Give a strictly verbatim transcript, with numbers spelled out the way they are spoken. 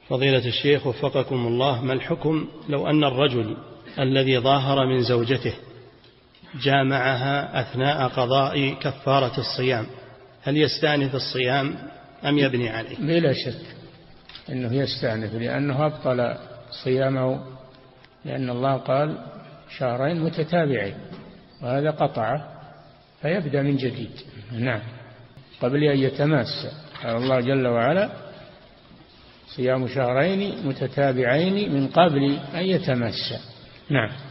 فضيلة الشيخ وفقكم الله، ما الحكم لو أن الرجل الذي ظاهر من زوجته جامعها أثناء قضاء كفارة الصيام، هل يستأنف الصيام أم يبني عليه؟ بلا شك أنه يستأنف، لأنه أبطل صيامه، لأن الله قال شهرين متتابعين وهذا قطعه، فيبدأ من جديد. نعم، قبل أن يتماس. قال الله جل وعلا صيام شهرين متتابعين من قبل أن يتماس. نعم.